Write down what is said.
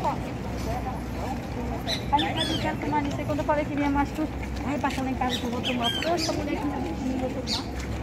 Aí em casa eu quero tomar isso. Aí quando eu falei que vinha mais tu, aí passando em casa que eu vou tomar. Poxa, mulher que não vou tomar.